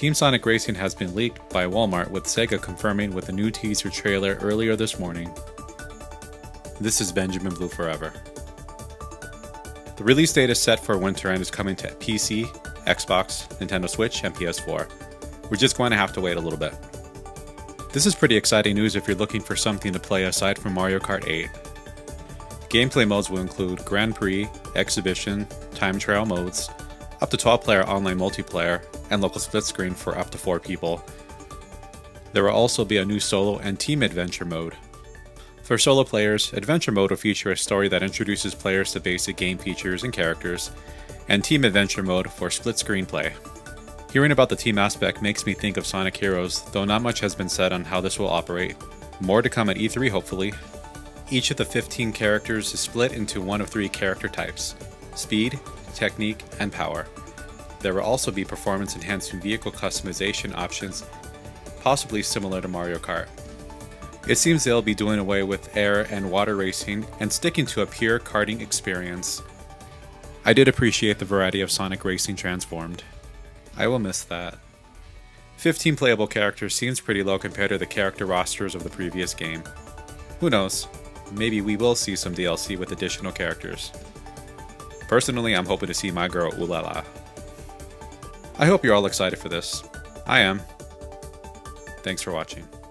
Team Sonic Racing has been leaked by Walmart, with Sega confirming with a new teaser trailer earlier this morning. This is Benjamin Blue Forever. The release date is set for winter and is coming to PC, Xbox, Nintendo Switch, and PS4. We're just going to have to wait a little bit. This is pretty exciting news if you're looking for something to play aside from Mario Kart 8. Gameplay modes will include Grand Prix, Exhibition, Time Trial modes, up to 12-player online multiplayer, and local split screen for up to 4 people. There will also be a new solo and team adventure mode. For solo players, adventure mode will feature a story that introduces players to basic game features and characters, and team adventure mode for split screen play. Hearing about the team aspect makes me think of Sonic Heroes, though not much has been said on how this will operate. More to come at E3 hopefully. Each of the 15 characters is split into one of 3 character types: speed, technique, and power. There will also be performance-enhancing vehicle customization options, possibly similar to Mario Kart. It seems they'll be doing away with air and water racing and sticking to a pure karting experience. I did appreciate the variety of Sonic Racing Transformed. I will miss that. 15 playable characters seems pretty low compared to the character rosters of the previous game. Who knows? Maybe we will see some DLC with additional characters. Personally, I'm hoping to see my girl Ulala. I hope you're all excited for this. I am. Thanks for watching.